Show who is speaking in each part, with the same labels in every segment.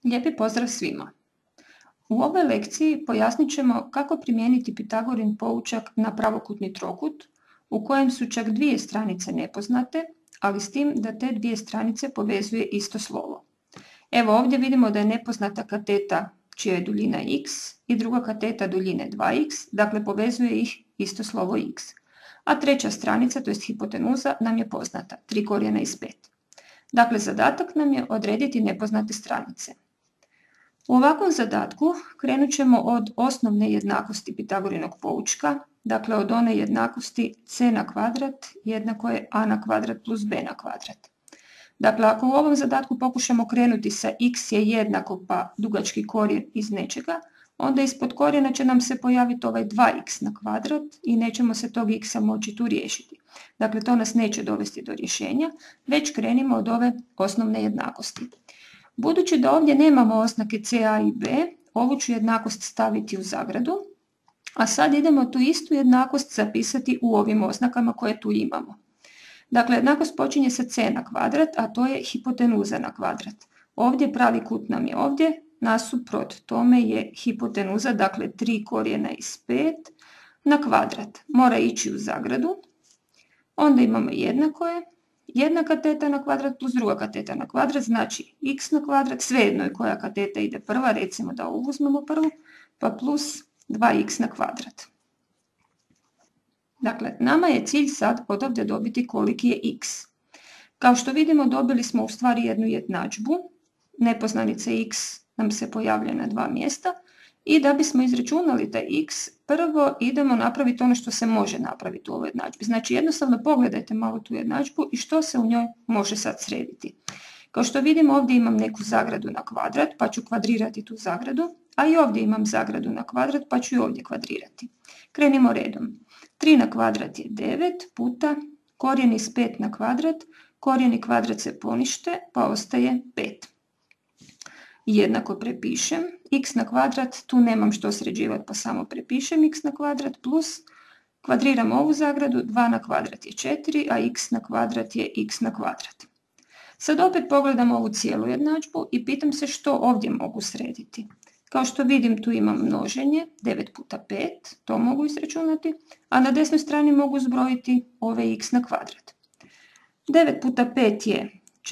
Speaker 1: Lijepi pozdrav svima! U ovoj lekciji pojasnit ćemo kako primijeniti Pitagorin poučak na pravokutni trokut u kojem su čak dvije stranice nepoznate, ali s tim da te dvije stranice povezuje isto slovo. Evo ovdje vidimo da je nepoznata kateta čija je duljina x i druga kateta duljine 2x, dakle povezuje ih isto slovo x. A treća stranica, to jest hipotenuza, nam je poznata, 3 korijena iz 5. Dakle, zadatak nam je odrediti nepoznate stranice. U ovakvom zadatku krenut ćemo od osnovne jednakosti Pitagorinog poučka, dakle od one jednakosti c na kvadrat jednako je a na kvadrat plus b na kvadrat. Dakle, ako u ovom zadatku pokušamo krenuti sa x je jednako pa dugački korijen iz nečega, onda ispod korijena će nam se pojaviti ovaj 2x na kvadrat i nećemo se tog x moći tu riješiti. Dakle, to nas neće dovesti do rješenja, već krenimo od ove osnovne jednakosti. Budući da ovdje nemamo oznake c, a i b, ovu ću jednakost staviti u zagradu, a sad idemo tu istu jednakost zapisati u ovim oznakama koje tu imamo. Dakle, jednakost počinje sa c na kvadrat, a to je hipotenuza na kvadrat. Ovdje pravi kut nam je ovdje, nasuprot tome je hipotenuza, dakle 3 korijena iz 5 na kvadrat. Mora ići u zagradu, onda imamo jednako je, jedna kateta na kvadrat plus druga kateta na kvadrat, znači x na kvadrat, svejedno je koja kateta ide prva, recimo da ovu uzmemo prvu, pa plus 2x na kvadrat. Dakle, nama je cilj sad odavde dobiti koliki je x. Kao što vidimo, dobili smo u stvari jednu jednadžbu, nepoznanica x nam se pojavlja na dva mjesta i da bismo izračunali taj x, prvo idemo napraviti ono što se može napraviti u ovoj jednadžbi. Znači jednostavno pogledajte malo tu jednadžbu i što se u njoj može sad srediti. Kao što vidimo, ovdje imam neku zagradu na kvadrat pa ću kvadrirati tu zagradu, a i ovdje imam zagradu na kvadrat pa ću i ovdje kvadrirati. Krenimo redom. 3 na kvadrat je 9 puta korijen iz 5 na kvadrat, korijen i kvadrat se ponište pa ostaje 5. Jednako prepišem x na kvadrat, tu nemam što sređivati pa samo prepišem x na kvadrat plus kvadriram ovu zagradu, 2 na kvadrat je 4, a x na kvadrat je x na kvadrat. Sad opet pogledam ovu cijelu jednadžbu i pitam se što ovdje mogu srediti. Kao što vidim, tu imam množenje, 9 puta 5, to mogu izračunati, a na desnoj strani mogu zbrojiti ove x na kvadrat. 9 puta 5 je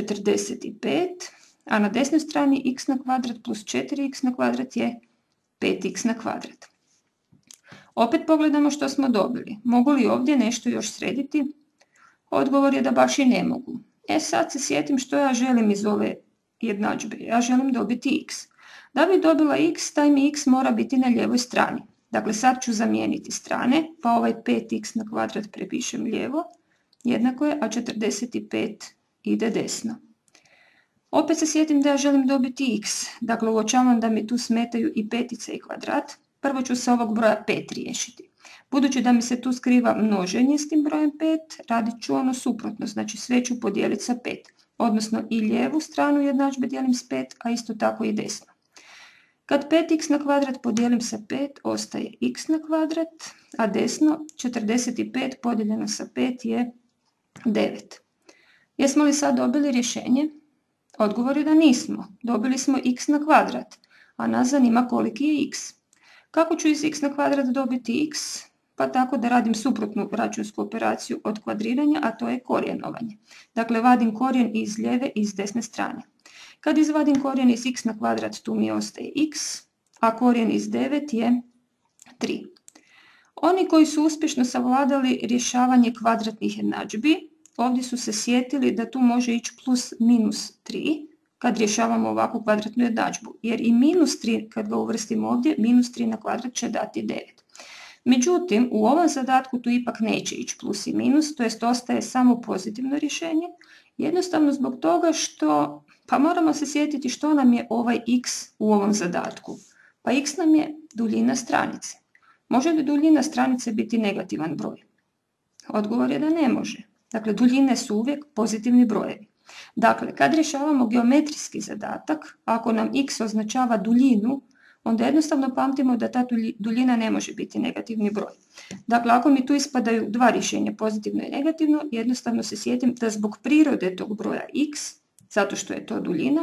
Speaker 1: 45, a na desnoj strani x na kvadrat plus 4x na kvadrat je 5x na kvadrat. Opet pogledamo što smo dobili. Mogu li ovdje nešto još srediti? Odgovor je da baš i ne mogu. Sad se sjetim što ja želim iz ove jednadžbe. Ja želim dobiti x. Da bi dobila x, taj mi x mora biti na lijevoj strani. Dakle, sad ću zamijeniti strane, pa ovaj 5x na kvadrat prepišem lijevo, jednako je, a 45 ide desno. Opet se sjetim da ja želim dobiti x, dakle uočavam da mi tu smetaju i petica i kvadrat. Prvo ću se ovog broja 5 riješiti. Budući da mi se tu skriva množenje s tim brojem 5, radit ću ono suprotno, znači sve ću podijeliti sa 5. Odnosno i lijevu stranu jednadžbe dijelim s 5, a isto tako i desno. Kad 5x na kvadrat podijelim sa 5, ostaje x na kvadrat, a desno 45 podijeljeno sa 5 je 9. Jesmo li sad dobili rješenje? Odgovor je da nismo. Dobili smo x na kvadrat, a nas zanima koliki je x. Kako ću iz x na kvadrat dobiti x? Pa tako da radim suprotnu računsku operaciju od kvadriranja, a to je korijenovanje. Dakle, vadim korijen iz lijeve i iz desne strane. Kad izvadim korijen iz x na kvadrat, tu mi ostaje x, a korijen iz 9 je 3. Oni koji su uspješno savladali rješavanje kvadratnih jednadžbi, ovdje su se sjetili da tu može ići plus minus 3 kad rješavamo ovakvu kvadratnu jednadžbu, jer i minus 3 kad ga uvrstimo ovdje, minus 3 na kvadrat će dati 9. Međutim, u ovom zadatku tu ipak neće ići plus i minus, to jest ostaje samo pozitivno rješenje, jednostavno zbog toga što, pa moramo se sjetiti što nam je ovaj x u ovom zadatku. Pa x nam je duljina stranice. Može li duljina stranice biti negativan broj? Odgovor je da ne može. Dakle, duljine su uvijek pozitivni brojevi. Dakle, kad rješavamo geometrijski zadatak, ako nam x označava duljinu, onda jednostavno pamtimo da ta duljina ne može biti negativni broj. Dakle, ako mi tu ispadaju dva rješenja, pozitivno i negativno, jednostavno se sjetim da zbog prirode tog broja x, zato što je to duljina,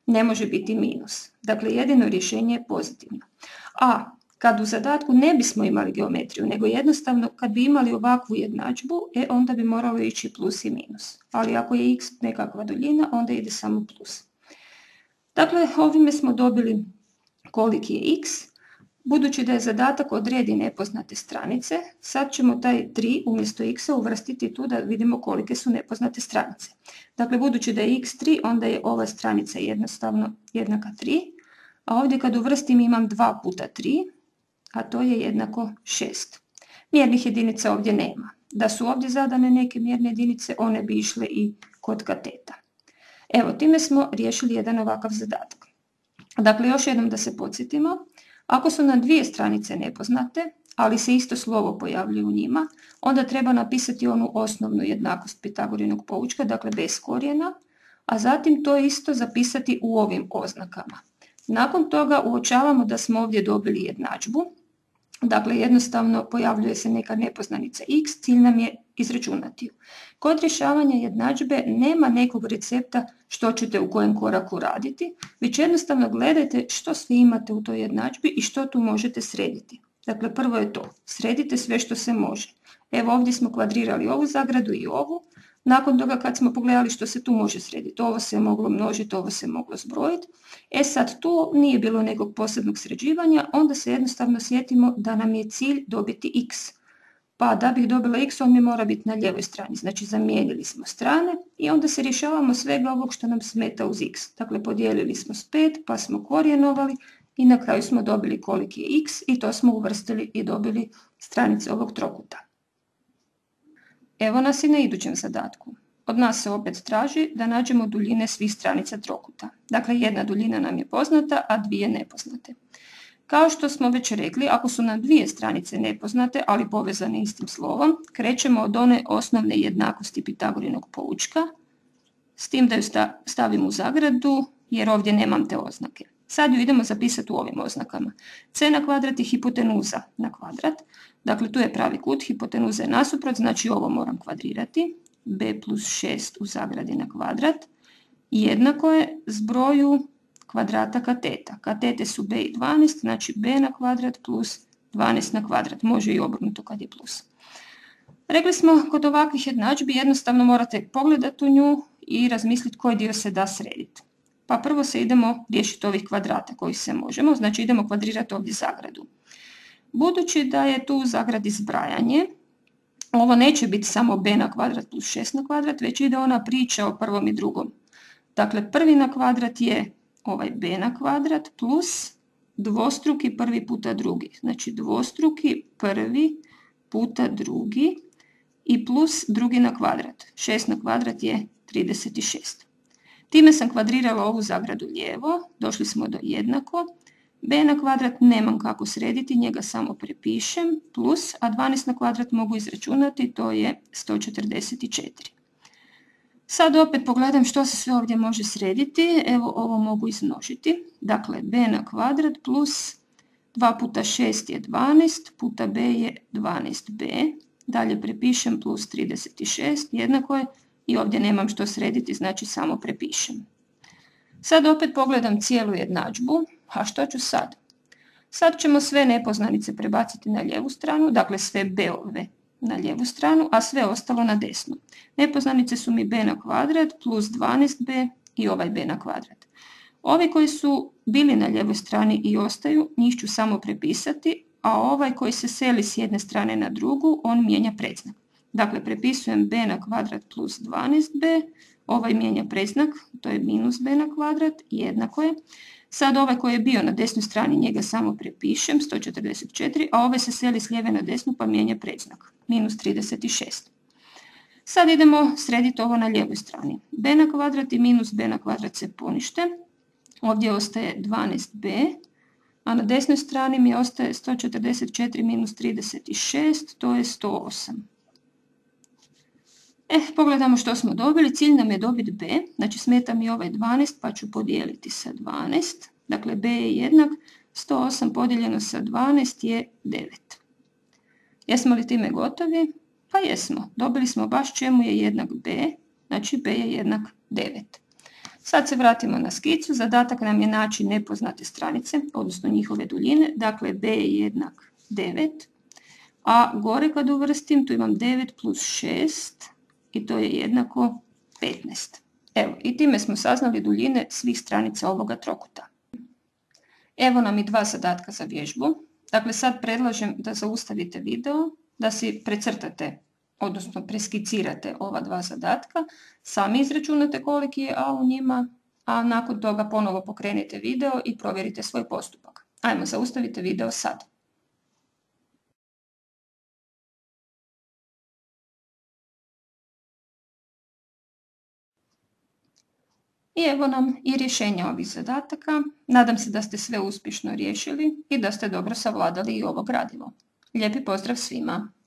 Speaker 1: ne može biti minus. Dakle, jedino rješenje je pozitivno. A kad u zadatku ne bismo imali geometriju, nego jednostavno kad bi imali ovakvu jednadžbu, onda bi moralo ići plus i minus. Ali ako je x nekakva duljina, onda ide samo plus. Dakle, ovime smo dobili koliki je x. Budući da je zadatak odredi nepoznate stranice, sad ćemo taj 3 umjesto x-a uvrstiti tu da vidimo kolike su nepoznate stranice. Dakle, budući da je x 3, onda je ova stranica jednostavno jednaka 3, a ovdje kad uvrstim imam 2 puta 3, a to je jednako 6. Mjernih jedinica ovdje nema. Da su ovdje zadane neke mjerne jedinice, one bi išle i kod kateta. Evo, time smo riješili jedan ovakav zadatak. Dakle, još jednom da se podsjetimo. Ako su nam dvije stranice nepoznate, ali se isto slovo pojavljuje u njima, onda treba napisati onu osnovnu jednakost Pitagorinog poučka, dakle bez korijena, a zatim to isto zapisati u ovim oznakama. Nakon toga uočavamo da smo ovdje dobili jednadžbu, dakle jednostavno pojavljuje se neka nepoznanica x, cilj nam je izračunati ju. Kod rješavanja jednadžbe nema nekog recepta što ćete u kojem koraku raditi, već jednostavno gledajte što sve imate u toj jednadžbi i što tu možete srediti. Dakle, prvo je to, sredite sve što se može. Evo ovdje smo kvadrirali ovu zagradu i ovu. Nakon toga kad smo pogledali što se tu može srediti, ovo se je moglo množiti, ovo se je moglo zbrojiti. Sad tu nije bilo nekog posebnog sređivanja, onda se jednostavno sjetimo da nam je cilj dobiti x. Pa da bih dobila x, on mi mora biti na lijevoj strani. Znači zamijenili smo strane i onda se rješavamo svega ovog što nam smeta uz x. Dakle, podijelili smo s 5, pa smo korijenovali i na kraju smo dobili koliki je x i to smo uvrstili i dobili stranice ovog trokuta. Evo nas i na idućem zadatku. Od nas se opet traži da nađemo duljine svih stranica trokuta. Dakle, jedna duljina nam je poznata, a dvije nepoznate. Kao što smo već rekli, ako su nam dvije stranice nepoznate, ali povezane istim slovom, krećemo od one osnovne jednakosti Pitagorinog poučka, s tim da ju stavim u zagradu, jer ovdje nemam te oznake. Sad ju idemo zapisati u ovim oznakama. C na kvadrat je hipotenuza na kvadrat. Dakle, tu je pravi kut, hipotenuza je nasuprot, znači ovo moram kvadrirati. B plus 6 u zagradi na kvadrat. Jednako je zbroju kvadrata kateta. Katete su b i 12, znači b na kvadrat plus 12 na kvadrat. Može i obrnuto kad je plus. Rekli smo, kod ovakvih jednadžbi jednostavno morate pogledati u nju i razmisliti koji dio se da srediti. Pa prvo se idemo riješiti ovih kvadrata koji se možemo, znači idemo kvadrirati ovdje zagradu. Budući da je tu u zagradi zbrajanje, ovo neće biti samo b na kvadrat plus 6 na kvadrat, već ide ona priča o prvom i drugom. Dakle, prvi na kvadrat je ovaj b na kvadrat plus dvostruki prvi puta drugi. Znači dvostruki prvi puta drugi i plus drugi na kvadrat. 6 na kvadrat je 36. Time sam kvadrirala ovu zagradu lijevo, došli smo do jednako. B na kvadrat nemam kako srediti, njega samo prepišem, plus, a 12 na kvadrat mogu izračunati, to je 144. Sad opet pogledam što se sve ovdje može srediti, evo ovo mogu izmnožiti. Dakle, b na kvadrat plus 2 puta 6 je 12, puta b je 12b, dalje prepišem plus 36, jednako je, i ovdje nemam što srediti, znači samo prepišem. Sad opet pogledam cijelu jednadžbu, a što ću sad? Sad ćemo sve nepoznanice prebaciti na lijevu stranu, dakle sve b-ove na lijevu stranu, a sve ostalo na desnu. Nepoznanice su mi b na kvadrat plus 12b i ovaj b na kvadrat. Ovi koji su bili na lijevoj strani i ostaju, njih ću samo prepisati, a ovaj koji se seli s jedne strane na drugu, on mijenja predznak. Dakle, prepisujem b na kvadrat plus 12b, ovaj mijenja predznak, to je minus b na kvadrat, jednako je. Sad ovaj koji je bio na desnoj strani, njega samo prepišem, 144, a ovaj se seli s lijeve na desnu pa mijenja predznak, minus 36. Sad idemo srediti ovo na lijevoj strani. B na kvadrat i minus b na kvadrat se ponište. Ovdje ostaje 12b, a na desnoj strani mi ostaje 144 minus 36, to je 108. Pogledamo što smo dobili. Cilj nam je dobiti b, znači smeta mi ovaj 12 pa ću podijeliti sa 12. Dakle, b je jednak 108 podijeljeno sa 12 je 9. Jesmo li time gotovi? Pa jesmo. Dobili smo baš čemu je jednak b, znači b je jednak 9. Sad se vratimo na skicu. Zadatak nam je naći nepoznate stranice, odnosno njihove duljine. Dakle, b je jednak 9. A gore kad uvrstim, tu imam 9 plus 6 i to je jednako 15. Evo, i time smo saznali duljine svih stranica ovoga trokuta. Evo nam i dva zadatka za vježbu. Dakle, sad predlažem da zaustavite video, da si precrtate, odnosno preskicirate ova dva zadatka, sami izračunate koliki je A u njima, a nakon toga ponovo pokrenite video i provjerite svoj postupak. Ajmo, zaustavite video sad. I evo nam i rješenja ovih zadataka. Nadam se da ste sve uspješno riješili i da ste dobro savladali i ovo gradivo. Lijepi pozdrav svima!